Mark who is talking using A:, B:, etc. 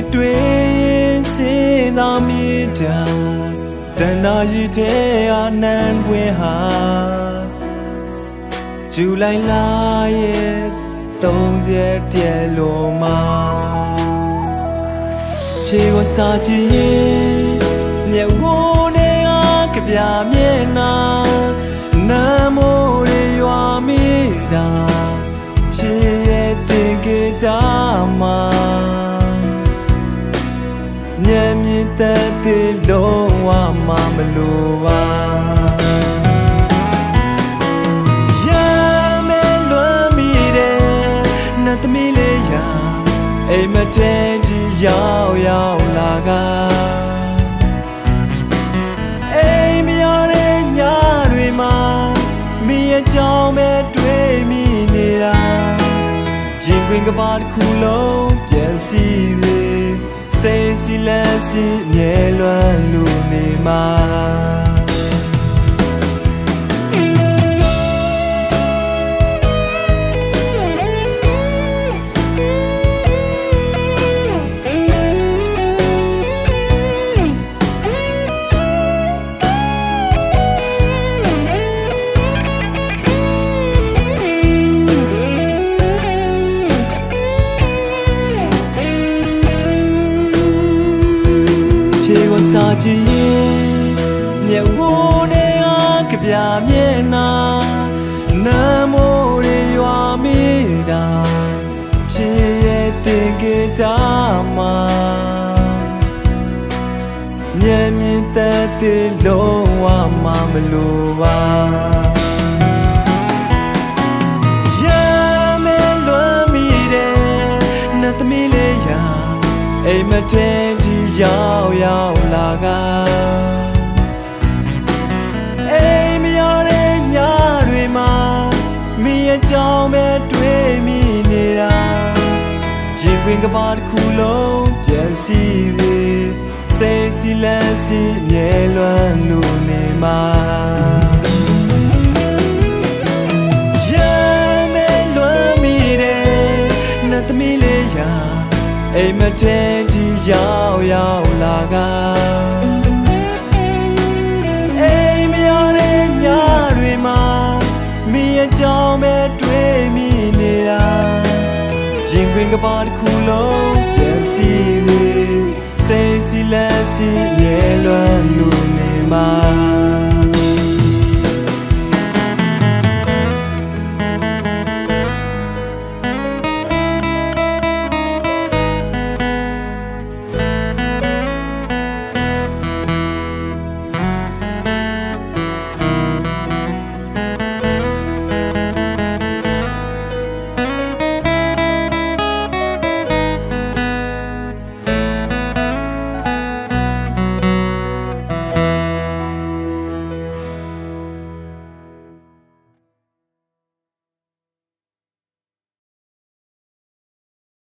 A: တွေ့စေသာမြေတာတဏှာကြီးတဲ့အာနန်တွင်ဟာဇူလိုင်လရဲ့30ပြည့်လုံးမှာဖြေကိုစာကြည့်ရင်မျက်ဝန်းနဲ့အားကြပြမျက်နှာနမ်းမိုးတွေရွာမိတာချစ်ရဲ့တင်ကြတာမှာမျက်မြင်သက်သေးလုံးဝမလိုပါရမဲလွမ်းမိတယ်နတ်သမီးလေးရာအိမ်မတဲကြီးရောက်လာကအိမ်မရတဲ့ညတွေမှာမိရဲ့ကြောင်ပဲတွေ့မိနေတာရင်ခွင်ကပါတစ်ခုလုံးပြန်စီလေစိတ်စီလက်စီမြဲလွမ်းလူနေမှာစာကြည့်ရင်မျက်ဝန်းနဲ့အားကြပြမျက်နှာနမ်းမိုးတွေရွာမိတာချစ်ရဲ့တင်ကြတာမှာမျက်မြင်သက်သေးလုံးဝမလိုပါရမဲလွမ်းမိတယ်နတ်သမီးလေးရာအိမ်မတဲကြီးရောက်လာကအိမ်မရတဲ့ညတွေမှာမိရဲ့ကြောင်ပဲတွေ့မိနေတာရင်ခွင်ကပါတစ်ခုလုံးပြန်စီလေစိတ်စီလက်စီမြဲလွမ်းလူနေမှာရမဲလွမ်းမိတယ်နတ်သမီးလေးရာအိမ်မတဲကြီးရောက်လာကအိမ်မရတဲ့ညတွေမှာမိရဲ့ကြောင်ပဲတွေ့မိနေတာရင်ခွင်ကပါတစ်ခုလုံးပြန်စီလေစိတ်စီလက်စီမြဲလွမ်းလူနေမှာ